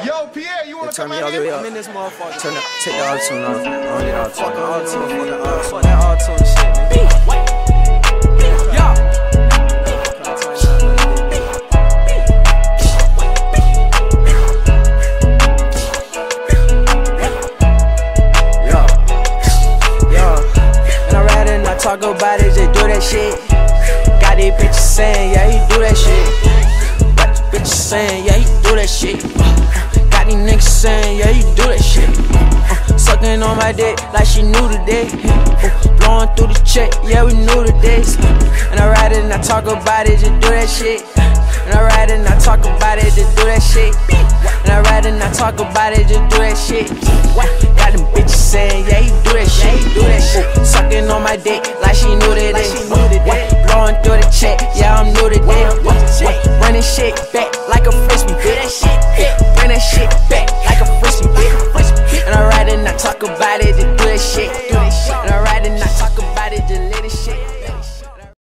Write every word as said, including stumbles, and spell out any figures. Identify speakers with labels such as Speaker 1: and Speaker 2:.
Speaker 1: Yo, Pierre, you wanna come out here?
Speaker 2: I'm in this motherfucker. Turn the, take the auto-tune off. I don't need auto-tune. Fuck auto-tune, fuck the auto-tune. Fuck that auto-tune shit, man. Talk about it, just do that shit. Got these bitches saying, yeah, he do that shit. Got these bitches saying, yeah, he do that shit. Got these niggas saying, yeah, he do that shit. Uh, sucking on my dick like she knew today. Uh, blowing through the check, yeah, we knew today. And I ride it and I talk about it, just do that shit. And I ride it and I talk about it, just do that shit. And I ride it and I talk about it, just do that shit. Got them bitches saying, yeah, he do that shit, he do that shit. Sucking on my dick like she knew that day. Blowing through the check, yeah, I'm new today. Running shit back like a frisbee, bitch. Bring that shit back like a frisbee, bitch. And I ride it and I talk about it.